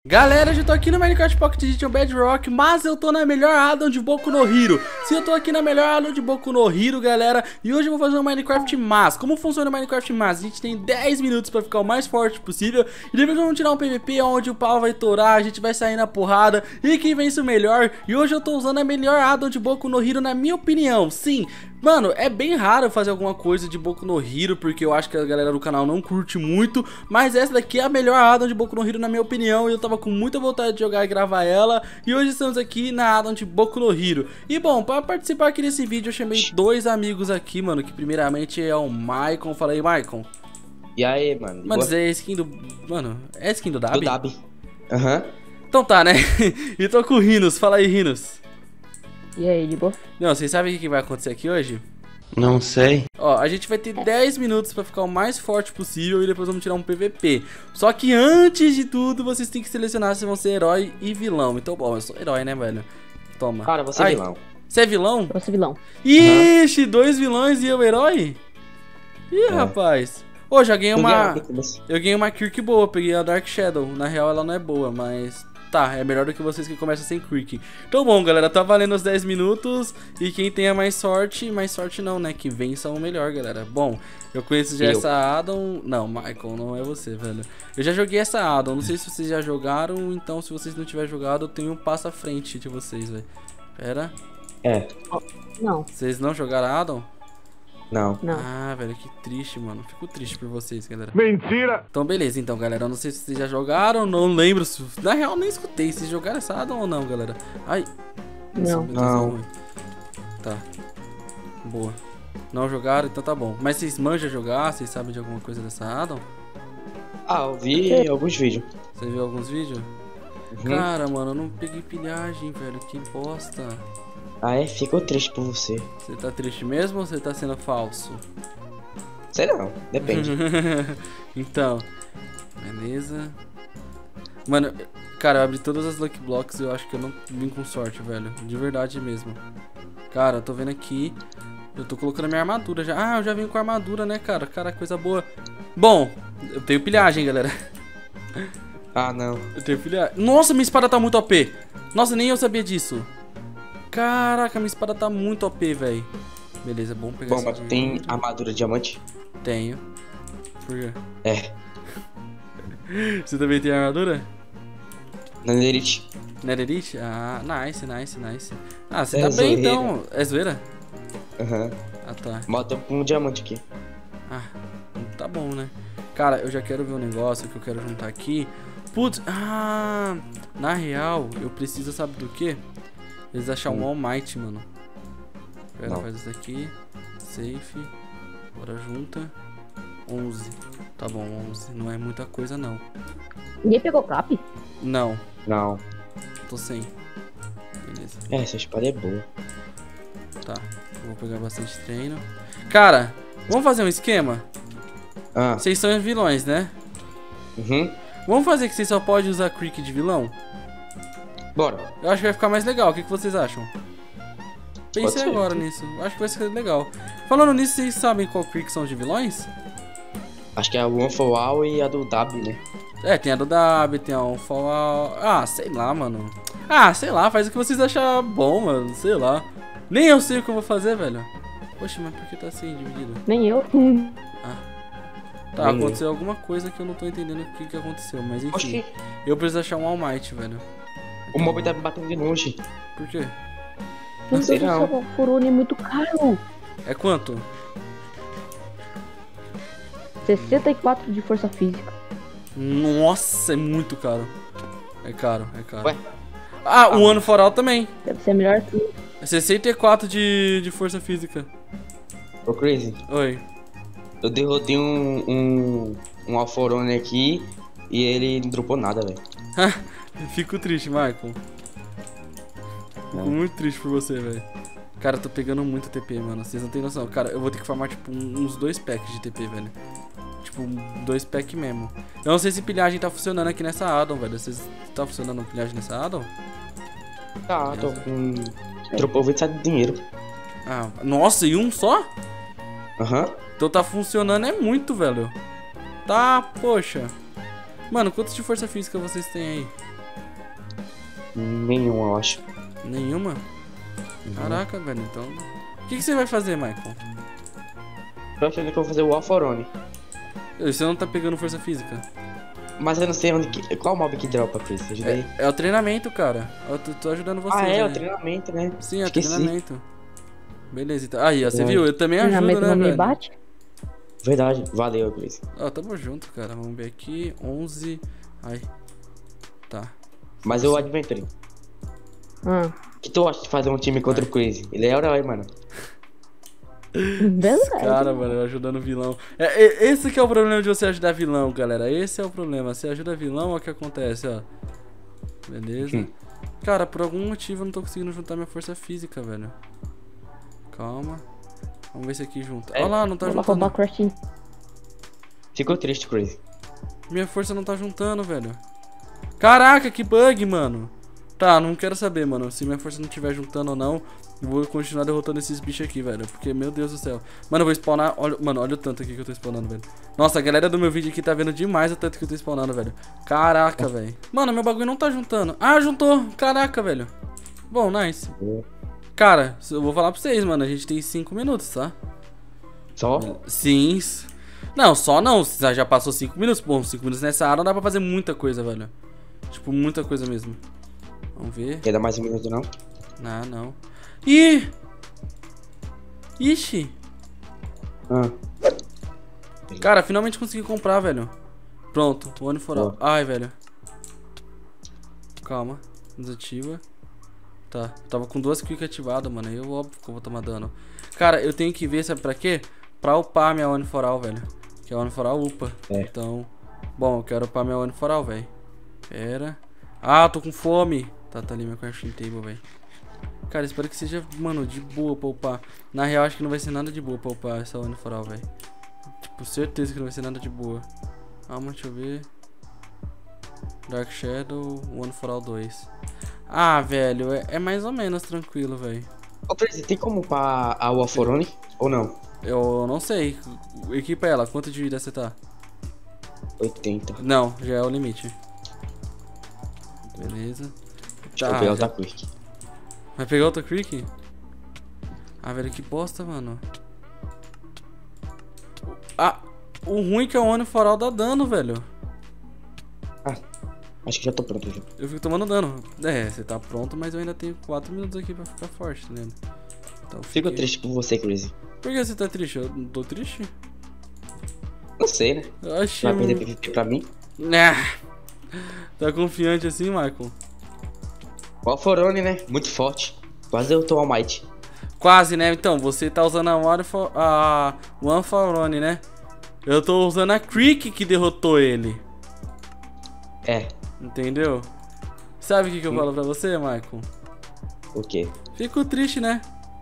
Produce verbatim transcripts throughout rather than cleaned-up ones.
Galera, eu já tô aqui no Minecraft Pocket Edition Bedrock, mas eu tô na melhor addon de Boku no Hero. Sim, eu tô aqui na melhor addon de Boku no Hero, galera. E hoje eu vou fazer um Minecraft Mass. Como funciona o Minecraft Mass? A gente tem dez minutos pra ficar o mais forte possível. E depois vamos tirar um P V P onde o pau vai torar, a gente vai sair na porrada. E quem vence o melhor. E hoje eu tô usando a melhor addon de Boku no Hero, na minha opinião. Sim, mano, é bem raro fazer alguma coisa de Boku no Hero, porque eu acho que a galera do canal não curte muito. Mas essa daqui é a melhor addon de Boku no Hero, na minha opinião. E eu tava com muita vontade de jogar e gravar ela. E hoje estamos aqui na addon de Boku no Hero. E bom, para participar aqui desse vídeo eu chamei dois amigos aqui, mano. Que primeiramente é o Maicon. Fala aí, Maicon. E aí, mano? Mano, isso é skin do... Mano, é skin do Dabi? Do Dabi. Aham. Uhum. Então tá, né? E tô com o Rinos. Fala aí, Rinos. E aí, de boa? Não, vocês sabem o que vai acontecer aqui hoje? Não sei. Ó, a gente vai ter dez minutos pra ficar o mais forte possível e depois vamos tirar um P V P. Só que antes de tudo, vocês têm que selecionar se vão ser herói e vilão. Então, bom, eu sou herói, né, velho? Toma. Cara, você é vilão. Você é vilão? Eu sou vilão. Ixi, uhum. Dois vilões e eu herói? Ih, é. Rapaz. Ô, já ganhei uma... Eu ganhei uma Kirk boa, peguei a Dark Shadow. Na real, ela não é boa, mas... Tá, é melhor do que vocês que começam sem Kirk. Então bom, galera, tá valendo os dez minutos. E quem tenha mais sorte, mais sorte não, né? Que vença o melhor, galera. Bom, eu conheço já eu. essa addon. Não, Michael, não é você, velho. Eu já joguei essa addon, não sei se vocês já jogaram. Então se vocês não tiverem jogado, eu tenho um passo à frente de vocês, velho. Pera. É. Não. Vocês não jogaram a addon? Não. Não. Ah, velho, que triste, mano. Fico triste por vocês, galera. Mentira! Então, beleza, então, galera. Eu não sei se vocês já jogaram, não lembro. Se... Na real, nem escutei. Vocês jogaram essa addon ou não, galera? Ai. Não. Não. Tá. Boa. Não jogaram, então tá bom. Mas vocês manjam jogar? Vocês sabem de alguma coisa dessa addon? Ah, eu vi alguns vídeos. Você viu alguns vídeos? Uhum. Cara, mano, eu não peguei pilhagem, velho. Que bosta. Ah, é? Ficou triste por você. Você tá triste mesmo ou você tá sendo falso? Sei não, depende. Então, beleza. Mano, cara, eu abri todas as Lucky Blocks e eu acho que eu não vim com sorte, velho. De verdade mesmo. Cara, eu tô vendo aqui. Eu tô colocando a minha armadura já. Ah, eu já vim com a armadura, né, cara? Cara, coisa boa. Bom, eu tenho pilhagem, galera. Ah, não. Eu tenho pilhagem. Nossa, minha espada tá muito O P. Nossa, nem eu sabia disso. Caraca, minha espada tá muito O P, velho. Beleza, é bom pegar Bom, mas tem armadura diamante? Tenho. Por quê? É. Você também tem armadura? Netherite. Netherite? Ah, nice, nice, nice. Ah, você é tá zoeira. bem então. É zoeira? Aham. Uhum. Ah, tá. Bota um diamante aqui. Ah, tá bom, né? Cara, eu já quero ver um negócio que eu quero juntar aqui. Putz, ah, na real, eu preciso, sabe do quê? Eles achar um All Might, mano. Pera, faz isso aqui. Safe. Bora junta. onze. Tá bom, onze. Não é muita coisa, não. Ninguém pegou cap? Não. Não. Tô sem. Beleza. É, essa espada é boa. Tá. Vou pegar bastante treino. Cara, vamos fazer um esquema? Ah. Vocês são vilões, né? Uhum. Vamos fazer que vocês só podem usar Crick de vilão? Bora. Eu acho que vai ficar mais legal. O que, que vocês acham? Pensei agora nisso. Acho que vai ser legal. Falando nisso, vocês sabem qual Crick são de vilões? Acho que é a One for All e a do Dabi, né? É, tem a do Dabi, tem a One for All. Ah, sei lá, mano. Ah, sei lá, faz o que vocês acharem bom, mano. Sei lá. Nem eu sei o que eu vou fazer, velho. Poxa, mas por que tá assim dividido? Nem eu. Ah. Tá, Nem aconteceu eu. alguma coisa que eu não tô entendendo o que que aconteceu. Mas enfim, Oxi. Eu preciso achar um All Might, velho. O mob tá me batendo de longe. Por quê? Não sei não. O Furone é muito caro. É quanto? sessenta e quatro de força física. Nossa, é muito caro. É caro, é caro. Ué? Ah, o One for All também. Deve ser melhor que... É sessenta e quatro de, de força física. Ô, Crazy. Oi. Eu derrotei um... Um... Um Alforone aqui e ele não dropou nada, velho. Fico triste, Michael. Fico muito triste por você, velho. Cara, eu tô pegando muito T P, mano. Vocês não tem noção. Cara, eu vou ter que farmar, tipo, uns dois packs de T P, velho. Tipo, dois packs mesmo. Eu não sei se pilhagem tá funcionando aqui nessa addon, velho. Vocês tá funcionando pilhagem nessa addon? Tá, tô com... Dropou vinte e sete de dinheiro. Ah, nossa, e um só? Aham. Uhum. Então tá funcionando, é muito, velho. Tá, poxa. Mano, quantos de força física vocês têm aí? Nenhum, eu acho. Nenhuma? Uhum. Caraca, velho, então... O que, que você vai fazer, Michael? Tô achando que eu vou fazer o Alforone. Você não tá pegando força física. Mas eu não sei onde que... Qual mob que dropa, Chris? Ajuda aí. É, é o treinamento, cara. Eu tô, tô ajudando você. Ah, é, né? o treinamento, né? Sim, é o Esqueci. treinamento. Beleza, então. Aí, ó, você É. viu? Eu também ajudo, Treinamento né, não me velho? bate? Verdade, valeu, Chris. Ó, tamo junto, cara. Vamos ver aqui. onze. Ai. Tá. Mas o Adventure, Ah, o que tu acha de fazer um time contra o Chris? Ele é herói, mano. verdade. Cara, mano, eu ajudando o vilão. É, é, esse que é o problema de você ajudar vilão, galera. Esse é o problema. Você ajuda vilão, olha o que acontece, ó. Beleza. Hum. Cara, por algum motivo eu não tô conseguindo juntar minha força física, velho. Calma. Vamos ver se aqui junta. É, Olha lá, não tá Vou juntando. roubar crafting. Ficou triste, Chris. Minha força não tá juntando, velho. Caraca, que bug, mano. Tá, não quero saber, mano. Se minha força não estiver juntando ou não, eu vou continuar derrotando esses bichos aqui, velho. Porque, meu Deus do céu. Mano, eu vou spawnar. Olha, mano, olha o tanto aqui que eu tô spawnando, velho. Nossa, a galera do meu vídeo aqui tá vendo demais o tanto que eu tô spawnando, velho. Caraca, velho. Mano, meu bagulho não tá juntando. Ah, juntou. Caraca, velho. Bom, nice. Cara, eu vou falar pra vocês, mano. A gente tem cinco minutos, tá? Só? Sim. Não, só não. Já passou cinco minutos. Bom, cinco minutos nessa área não dá pra fazer muita coisa, velho. Tipo, muita coisa mesmo. Vamos ver. Quer dar mais um minuto, não? Não, não. Ih! Ixi! Ah. Cara, finalmente consegui comprar, velho. Pronto, o One for All. Boa. Ai, velho. Calma. Desativa. Tá, tava com duas quick ativadas, mano. Eu óbvio que eu vou tomar dano. Cara, eu tenho que ver, sabe pra quê? Pra upar minha One for All, velho. Que a One for All upa. É. Então, bom, eu quero upar minha One for All, velho. Pera. Ah, tô com fome. Tá, tá ali meu crafting table, velho. Cara, espero que seja, mano, de boa pra upar. Na real, acho que não vai ser nada de boa pra upar essa One for All, velho. Tipo, certeza que não vai ser nada de boa. Calma, deixa eu ver. Dark Shadow, One for All dois. Ah, velho, é, é mais ou menos tranquilo, velho. Ô, Chris, tem como upar a Alforone? Ou não? Eu não sei. Equipa ela, quanto de vida você tá? oitenta. Não, já é o limite. Beleza. Deixa eu Tá, pegar já- outra quick. Vai pegar outra Creek? Ah, velho, que bosta, mano. Ah, o ruim é que a One for All dá dano, velho. Ah, acho que já tô pronto já. Eu fico tomando dano. É, você tá pronto, mas eu ainda tenho quatro minutos aqui pra ficar forte, tá ligado? Então, Fico fiquei- triste por você, Chris. Por que você tá triste? Eu não tô triste? Não sei, né? Eu achei. Vai perder P V P pra mim? Ah, tá confiante assim, Michael? O Alforone, né? Muito forte. Quase eu tô All Might. Quase, né? Então, você tá usando a One for, a One for One, né? Eu tô usando a Creek que derrotou ele. É. Entendeu? Sabe o que, que eu Sim. falo pra você, Michael? O quê? Fico triste, né?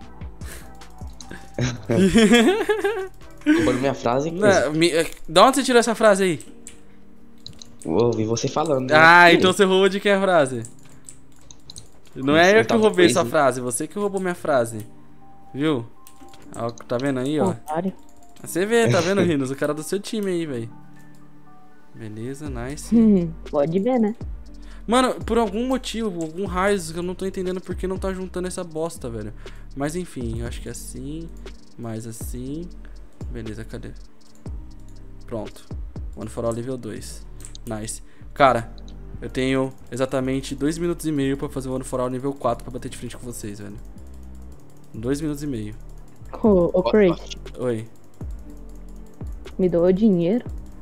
Roubando minha frase, Chris. Não, me- Da onde você tirou essa frase aí? Eu ouvi você falando. né? Ah, Sim. então você roubou de quem a frase? Não é Você eu que tava roubei preso. sua frase, você que roubou minha frase. Viu? Ó, tá vendo aí, ó? Otário. Você vê, tá vendo, Rinos? O cara do seu time aí, velho. Beleza, nice. Hum, Pode ver, né? Mano, por algum motivo, algum raio que eu não tô entendendo porque não tá juntando essa bosta, velho. Mas enfim, eu acho que é assim, mais assim. Beleza, cadê? Pronto. One for All nível dois. Nice. Cara, eu tenho exatamente dois minutos e meio pra fazer o One for All nível quatro pra bater de frente com vocês, velho. dois minutos e meio. Ô, ô Chris, Oi. me doou dinheiro.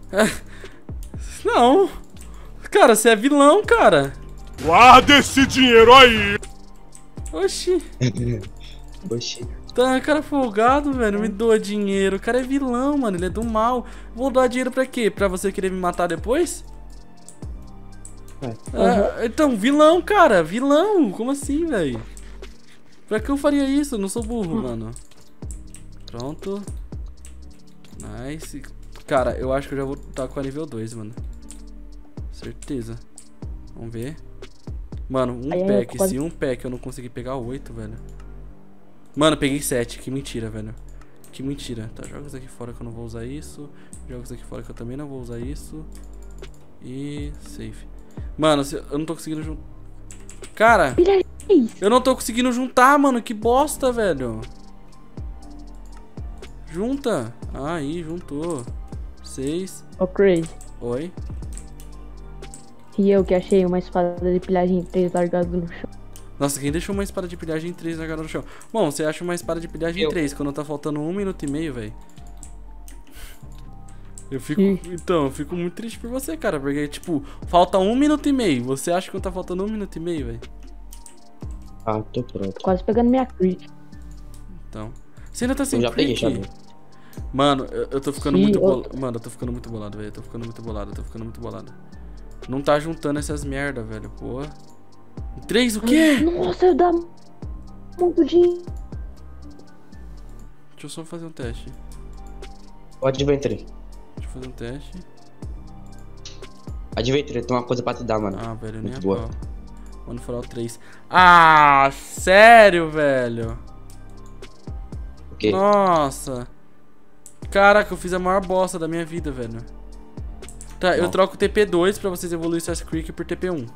Não. Cara, você é vilão, cara. Guarda esse dinheiro aí! Oxi. Oxi. Tá, cara folgado, velho. Me doa dinheiro. O cara é vilão, mano. Ele é do mal. Vou doar dinheiro pra quê? Pra você querer me matar depois? É. Ah, então, vilão, cara. Vilão. Como assim, velho? Pra que eu faria isso? Eu não sou burro, mano. Pronto. Nice. Cara, eu acho que eu já vou estar com a nível dois, mano. Certeza. Vamos ver. Mano, um Ai, ai, pack. quase- Se um pack eu não conseguir pegar oito, velho. Mano, peguei sete. Que mentira, velho. Que mentira. Tá, jogos aqui fora que eu não vou usar isso. Jogos aqui fora que eu também não vou usar isso. E... Save. Mano, se- eu não tô conseguindo juntar... Cara, Pilha três. eu não tô conseguindo juntar, mano. Que bosta, velho. Junta. Aí, juntou. Seis. Ô, Crazy. Oi. E eu que achei uma espada de pilhagem três largada no chão. Nossa, quem deixou uma espada de pilhagem três na cara no chão? Bom, você acha uma espada de pilhagem Eu. três quando tá faltando um minuto e meio, velho? Eu fico... Ih. Então, eu fico muito triste por você, cara. Porque, tipo, falta um minuto e meio. Você acha que tá faltando um minuto e meio, velho? Ah, tô pronto. Quase pegando minha crit. Então... Você ainda tá sem Eu já peguei, já clique? vi. Mano, eu, eu tô ficando Sim, muito eu- bolado. Mano, eu tô ficando muito bolado, velho. Eu tô ficando muito bolado, eu tô ficando muito bolado. Não tá juntando essas merda, velho. Pô. Três o quê? Nossa, dá muito dinheiro. Deixa eu só fazer um teste. Adventure. Deixa eu fazer um teste. Adventure, tem uma coisa pra te dar, mano. Ah, velho, nem Muito a boa. pau. Mano, foral três. Ah, sério, velho? O quê? Nossa. Caraca, eu fiz a maior bosta da minha vida, velho. Tá, eu Não. troco T P dois pra vocês evoluir Stars Creek por T P um.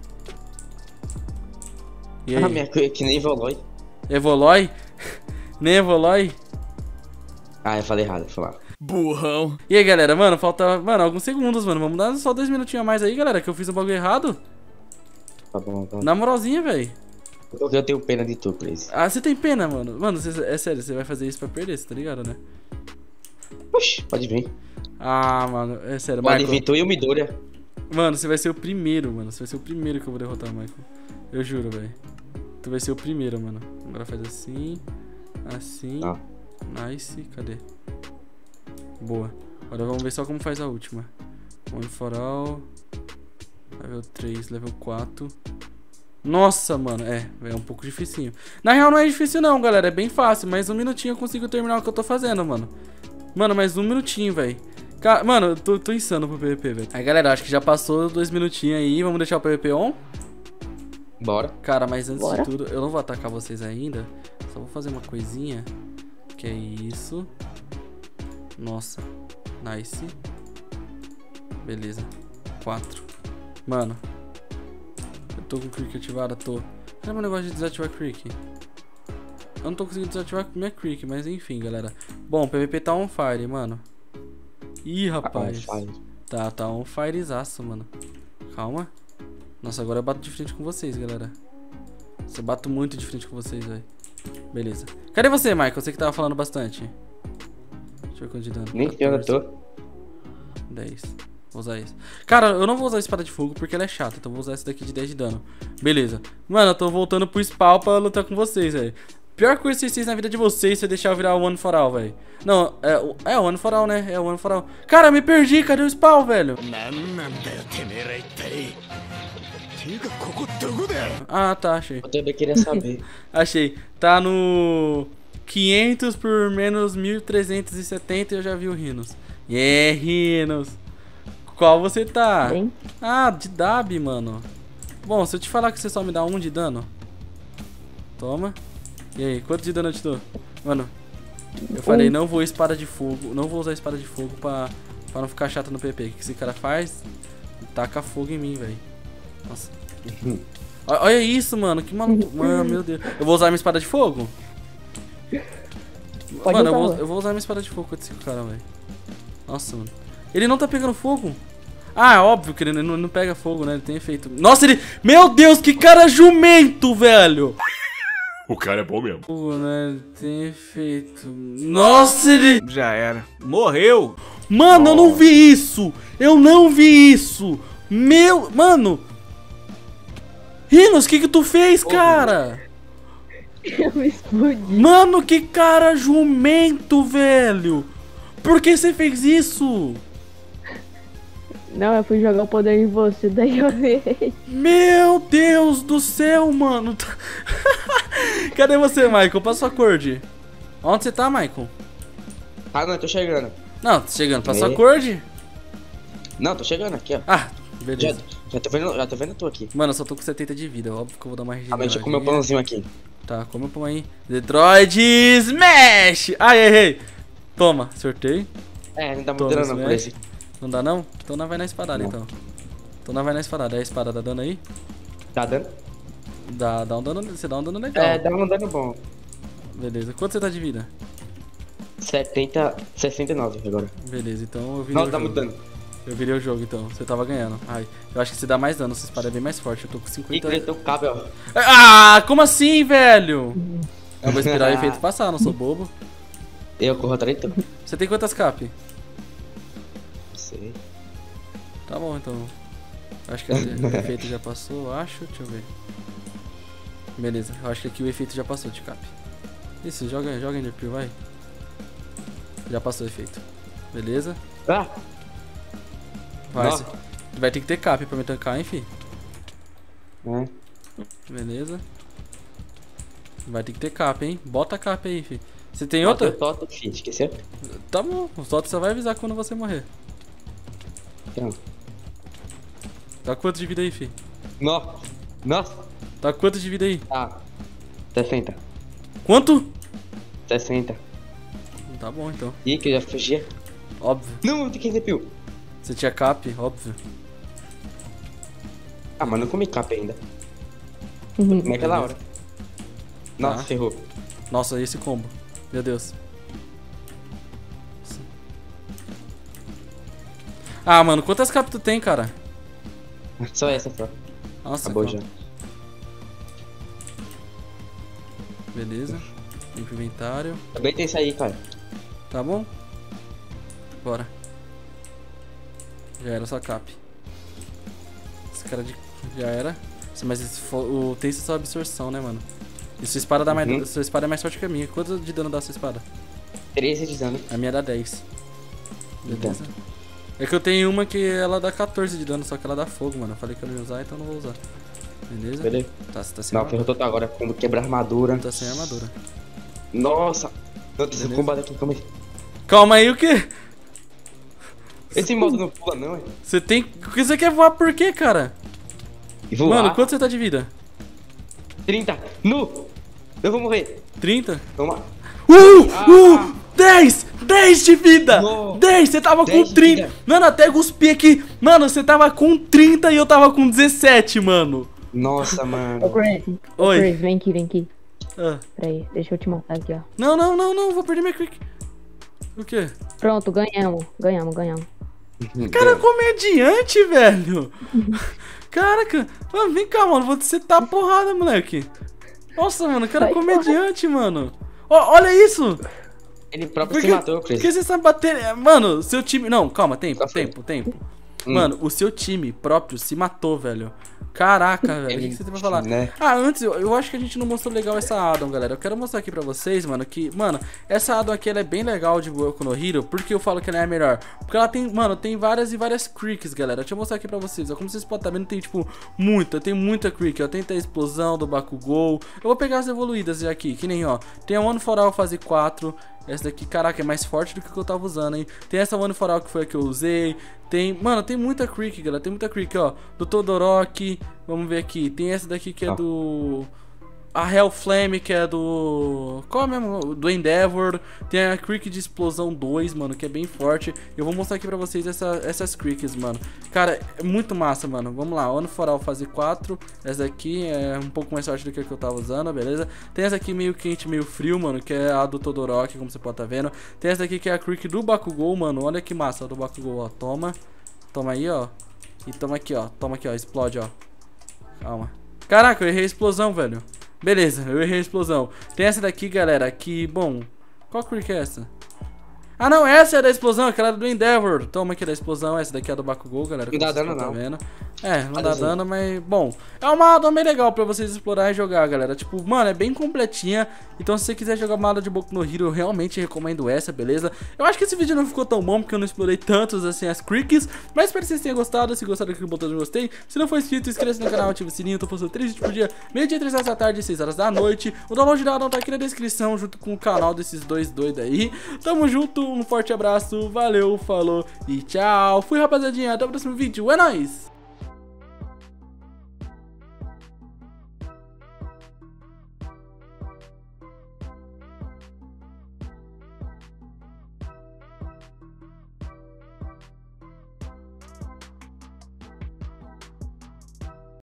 E aí? Ah, minha coisa que nem evolui. Evolói? Nem evolói? Ah, eu falei errado, vou falar. Burrão. E aí, galera, mano, falta, mano, alguns segundos, mano. Vamos dar só dois minutinhos a mais aí, galera, que eu fiz um bagulho errado. Tá bom, tá bom. Na moralzinha, velho. Porque eu tenho pena de tu, Crazy. Ah, você tem pena, mano? Mano, cê- é sério, você vai fazer isso pra perder, você tá ligado, né? Oxi, pode vir. Ah, mano, é sério, Pode Michael. vir tu e o Midoriya. Mano, você vai ser o primeiro, mano. Você vai ser o primeiro que eu vou derrotar, Michael. Eu juro, velho. Tu vai ser o primeiro, mano. Agora faz assim, assim. Ah. Nice, cadê? Boa. Agora vamos ver só como faz a última. One for all. Level três, level quatro. Nossa, mano, é, é um pouco dificinho. Na real não é difícil não, galera, é bem fácil. Mais um minutinho eu consigo terminar o que eu tô fazendo, mano. Mano, mais um minutinho, velho. Ca- Mano, eu tô, tô insano pro P V P, velho. Aí, galera, acho que já passou dois minutinhos aí. Vamos deixar o P V P on? Bora. Cara, mas antes Bora. de tudo, eu não vou atacar vocês ainda. Só vou fazer uma coisinha. Que é isso. Nossa. Nice. Beleza. Quatro. Mano. Eu tô com o Creek ativado, tô. Cadê meu negócio de desativar Creek? Eu não tô conseguindo desativar minha Creek, mas enfim, galera. Bom, o P V P tá on fire, mano. Ih, rapaz. Ah, faz. Tá, tá on firezaço, mano. Calma. Nossa, agora eu bato de frente com vocês, galera. Eu bato muito de frente com vocês, velho. Beleza. Cadê você, Michael? Você que tava falando bastante. Deixa eu ver quanto de dano. Nem sei onde eu tô. dez. Vou usar isso. Cara, eu não vou usar a espada de fogo porque ela é chata. Então vou usar essa daqui de dez de dano. Beleza. Mano, eu tô voltando pro spawn pra lutar com vocês, velho. Pior coisa que vocês fez na vida de vocês foi deixar eu virar o One for All, velho. Não, é o é o One for All, né? É o One for All. Cara, eu me perdi. Cadê o spawn, velho? Ah, tá, achei. Eu também queria saber. Achei. Tá no quinhentos por menos mil trezentos e setenta e eu já vi o Rhinos. Yeah, Rhinos. Qual você tá? Bem. Ah, de Dab, mano. Bom, se eu te falar que você só me dá um de dano. Toma. E aí, quanto de dano eu te dou? Mano, eu falei, não vou espada de fogo. Não vou usar espada de fogo pra, pra não ficar chato no P P. O que esse cara faz? Taca fogo em mim, velho. Nossa. Ó- Olha isso, mano. Que maluco. Mano, meu Deus. Eu vou usar minha espada de fogo? Pode Mano, eu usar, vou, ué. eu vou usar minha espada de fogo com esse cara, velho. Nossa, mano. Ele não tá pegando fogo? Ah, é óbvio que ele não, não pega fogo, né? Ele tem efeito. Nossa, ele... Meu Deus, que cara jumento, velho! O cara é bom mesmo. Fogo, né? Ele tem efeito... Nossa, ele... Já era. Morreu. Mano, eu não vi isso! Eu não vi isso! Meu... Mano... Rhinos, o que que tu fez, cara? Eu me explodi. Mano, que cara jumento, velho! Por que você fez isso? Não, eu fui jogar o poder em você, daí eu errei. Meu Deus do céu, mano! Cadê você, Michael? Passa a corde. Onde você tá, Michael? Ah, não, eu tô chegando. Não, tá chegando. Passa a Me- corde. Não, tô chegando aqui, ó. Ah, Já, beleza. já tô vendo, já tô vendo tu aqui. Mano, eu só tô com setenta de vida. Óbvio que eu vou dar uma Ah, regenerada. mas deixa eu comer o pãozinho aqui. Tá, come o pão aí. Detroit Smash! Ai, errei. Toma, sorteio. É, não dá Toma, muito dano não, smash. por esse. Não dá não? Então nós vai na espadada, Não. então. Então nós vai na espadada. É a espada, dá dano aí? Tá dando? Dá, dá um dano, você dá um dano legal. É, dá um dano bom. Beleza. Quanto você tá de vida? setenta, sessenta e nove agora. Beleza, então eu virei Não, o dá jogo. muito dano. Eu virei o jogo, então. Você tava ganhando. Ai, eu acho que você dá mais dano, essa espada é bem mais forte. Eu tô com E cinquenta... gritou o cabo, ó. Ah, como assim, velho? Eu vou esperar o efeito passar, não sou bobo. Eu corro atrás de tu. Você tem quantas cap? Não sei. Tá bom, então. Acho que o efeito já passou, eu acho. Deixa eu ver. Beleza, eu acho que aqui o efeito já passou de cap. Isso, joga, joga Ender Pearl, vai. Já passou o efeito. Beleza? Ah! Vai, Não. cê- vai ter que ter cap pra me tancar, hein, fi. É. Beleza. Vai ter que ter cap, hein. Bota a cap aí, fi. Você tem outra? Tota, filho, esqueceu? Tá bom, o Toto só vai avisar quando você morrer. Então. Tá quanto de vida aí, fi? Nossa! Nossa! Tá quanto de vida aí? Tá. sessenta. Quanto? sessenta. Tá bom, então. Ih, que eu já fugia. Óbvio. Não, eu tenho quinze pil. Você tinha cap, óbvio. Ah, mas não comi capa ainda. Uhum. Naquela hora. Nossa, Tá. ferrou. Nossa, esse combo. Meu Deus. Ah, mano, quantas capas tu tem, cara? Só essa, só. Nossa, Acabou calma. já. Beleza. Limpa o inventário. Também tem isso aí, cara. Tá bom? Bora. Já era só cap. Esse cara de... Já era. Mas esse fo- o tem só absorção, né, mano? E sua espada dá Uhum. mais... Sua espada é mais forte que a minha. Quanto de dano dá a sua espada? treze de dano. A minha dá dez. Então. Beleza. É que eu tenho uma que ela dá quatorze de dano, só que ela dá fogo, mano. Eu falei que eu não ia usar, então eu não vou usar. Beleza? Beleza? Tá, você tá sem Não, armadura. ferrou total agora. Como quebrar armadura. Tá sem armadura. Nossa! Não, tem Beleza. combate aqui, calma aí. Calma aí, o quê? Esse modo não pula, não, é? Você tem... O que você quer voar por quê, cara? E voar. Mano, quanto você tá de vida? trinta. Nu! Eu vou morrer. trinta? Vamos lá. Uh! Uh! dez! dez de vida! No. dez! Você tava com dez de trinta! vida. Mano, até cuspi aqui! Mano, você tava com trinta e eu tava com dezessete, mano! Nossa, Ô, mano. Crazy. Ô, Oi. Crazy, vem aqui, vem aqui. Ah. Pera aí, deixa eu te matar aqui, ó. Não, não, não, não, vou perder minha quick. O quê? Pronto, ganhamos. Ganhamos, ganhamos. Cara, comediante, velho! Caraca! Mano, vem cá, mano, você tá porrada, moleque! Nossa, mano, cara Sai comediante, mano! Ó, olha isso! Ele próprio Por se que, matou, por Chris. que você sabe bater? Mano, seu time. Não, calma, tempo, Só foi. tempo, tempo. Hum. Mano, o seu time próprio se matou, velho. Caraca, velho. O que, que você tem pra falar? Né? Ah, antes, eu, eu acho que a gente não mostrou legal essa addon, galera. Eu quero mostrar aqui pra vocês, mano, que, mano, essa addon aqui ela é bem legal de Boku no Hero. Por que eu falo que ela é a melhor? Porque ela tem, mano, tem várias e várias creeks, galera. Deixa eu mostrar aqui pra vocês. Ó, como vocês podem estar vendo, tem, tipo, muita, tem muita creek, ó. Tem a explosão do Bakugou. Eu vou pegar as evoluídas já aqui, que nem, ó. Tem a One for All fase quatro. Essa daqui, caraca, é mais forte do que o que eu tava usando, hein? Tem essa One for All que foi a que eu usei. Tem, mano, tem muita creek, galera. Tem muita creek, ó. Do Todoroki. Vamos ver aqui. Tem essa daqui que é Ó. do... A Hell Flame, que é do... Qual é mesmo? Do Endeavor. Tem a Creek de Explosão dois, mano, que é bem forte. Eu vou mostrar aqui pra vocês essa, essas Creeks, mano. Cara, é muito massa, mano. Vamos lá, One for All fase quatro. Essa aqui é um pouco mais forte do que a que eu tava usando, beleza? Tem essa aqui meio quente, meio frio, mano, que é a do Todoroki, como você pode estar vendo. Tem essa aqui que é a Creek do Bakugou, mano. Olha que massa, a do Bakugou, ó. Toma. Toma aí, ó. E toma aqui, ó. Toma aqui, ó. Explode, ó. Calma. Caraca, eu errei a explosão, velho. Beleza, eu errei a explosão. Tem essa daqui, galera, que, bom... Qual creek é essa? Ah, não, essa é da explosão, aquela do Endeavor. Toma aqui da explosão, essa daqui é do Bakugou, galera. Não dá como vocês dano, estão não. vendo. É, não Mas dá assim- dano, mas, bom... É uma addon bem legal pra vocês explorar e jogar, galera. Tipo, mano, é bem completinha. Então, se você quiser jogar uma addon de Boku no Hero, eu realmente recomendo essa, beleza? Eu acho que esse vídeo não ficou tão bom, porque eu não explorei tantos, assim, as creeks. Mas espero que vocês tenham gostado. Se gostaram, clique no botão de gostei. Se não for inscrito, inscreva-se no canal, ative o sininho. Eu tô postando três vídeos por dia, meio-dia, três horas da tarde e seis horas da noite. O download da addon tá aqui na descrição, junto com o canal desses dois doidos aí. Tamo junto, um forte abraço, valeu, falou e tchau. Fui, rapaziadinha, até o próximo vídeo, é nóis!